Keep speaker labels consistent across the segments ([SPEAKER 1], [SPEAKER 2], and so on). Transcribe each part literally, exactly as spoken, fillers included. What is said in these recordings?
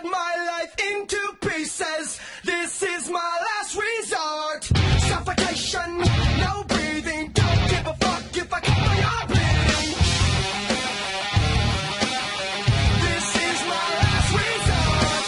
[SPEAKER 1] my life into pieces. This is my last resort. Suffocation, no breathing. Don't give a fuck if I cut my arm bleeding. This is my last resort.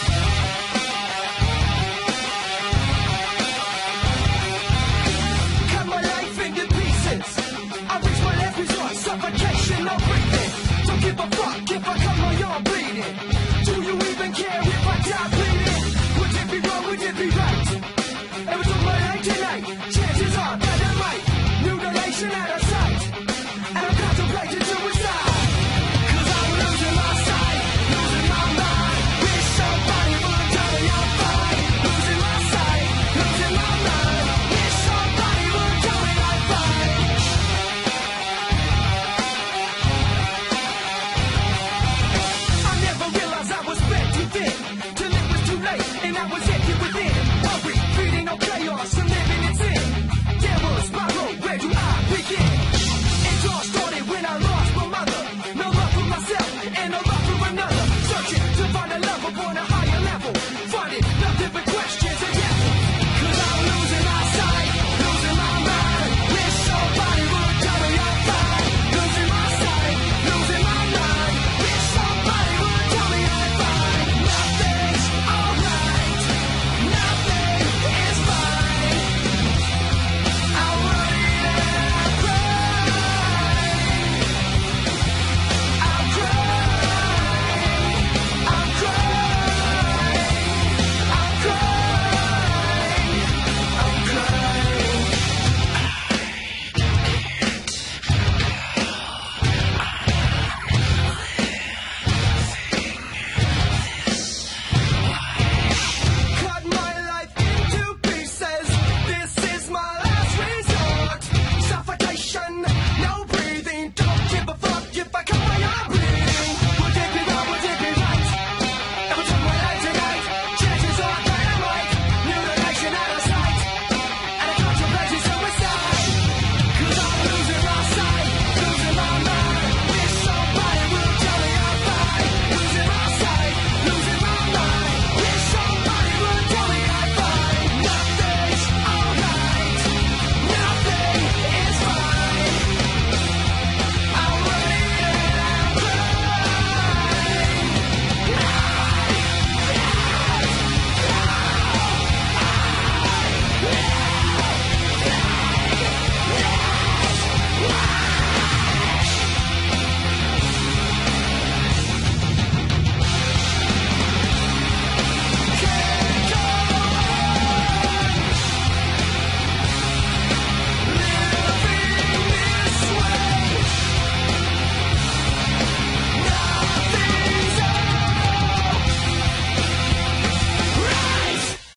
[SPEAKER 1] Cut my life into pieces. I reach my last resort. Suffocation, no breathing. Don't give a fuck if I cut my arm bleeding. Do you even care if I die bleeding? Would it be wrong, would it be right? Ever took my life tonight? Chances are that I might. Mutilation out of sight. And I'm contemplating suicide. Cause I'm losing my sight, losing my mind. Wish somebody would tell me I'm fine. Losing my sight, losing my mind. Wish somebody would tell me I'm fine. I never realized I was spread too thin, till it was too late and I was empty within. Worry, feeding no chaos.